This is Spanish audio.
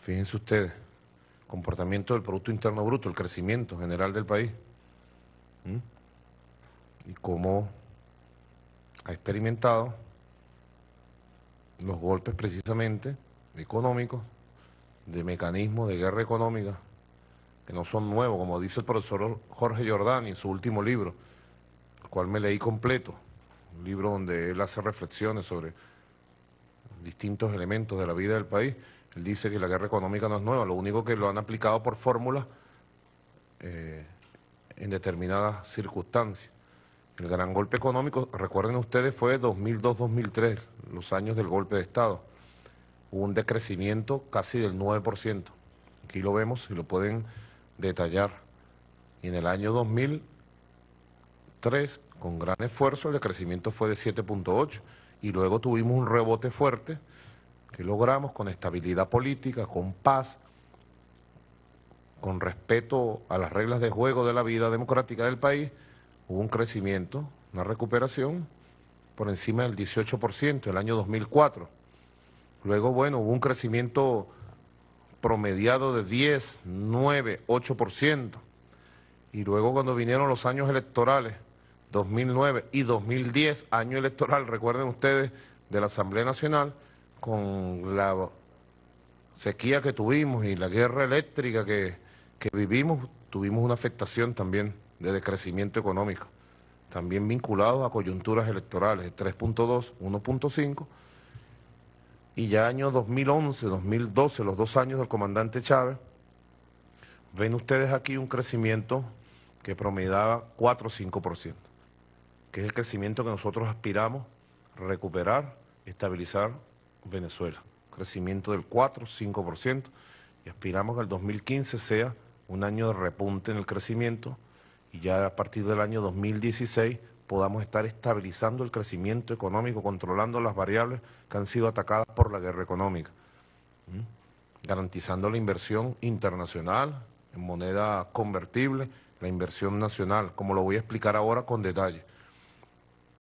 Fíjense ustedes, comportamiento del Producto Interno Bruto, el crecimiento general del país, ¿m? Y cómo ha experimentado los golpes precisamente económicos, de mecanismos de guerra económica, que no son nuevos, como dice el profesor Jorge Jordani en su último libro, el cual me leí completo, un libro donde él hace reflexiones sobre distintos elementos de la vida del país. Él dice que la guerra económica no es nueva, lo único que lo han aplicado por fórmulas en determinadas circunstancias. El gran golpe económico, recuerden ustedes, fue 2002-2003, los años del golpe de Estado. Hubo un decrecimiento casi del 9%. Aquí lo vemos y lo pueden detallar. Y en el año 2003, con gran esfuerzo, el decrecimiento fue de 7.8. Y luego tuvimos un rebote fuerte que logramos con estabilidad política, con paz, con respeto a las reglas de juego de la vida democrática del país. Hubo un crecimiento, una recuperación por encima del 18% el año 2004. Luego, bueno, hubo un crecimiento promediado de 10, 9, 8%. Y luego cuando vinieron los años electorales, 2009 y 2010, año electoral, recuerden ustedes, de la Asamblea Nacional, con la sequía que tuvimos y la guerra eléctrica que vivimos, tuvimos una afectación también de decrecimiento económico, también vinculados a coyunturas electorales, de 3.2, 1.5, y ya año 2011, 2012, los 2 años del comandante Chávez, ven ustedes aquí un crecimiento que promediaba 4 o 5%, que es el crecimiento que nosotros aspiramos a recuperar, estabilizar Venezuela. Crecimiento del 4 o 5%, y aspiramos que el 2015 sea un año de repunte en el crecimiento, y ya a partir del año 2016 podamos estar estabilizando el crecimiento económico, controlando las variables que han sido atacadas por la guerra económica, garantizando la inversión internacional en moneda convertible, la inversión nacional, como lo voy a explicar ahora con detalle.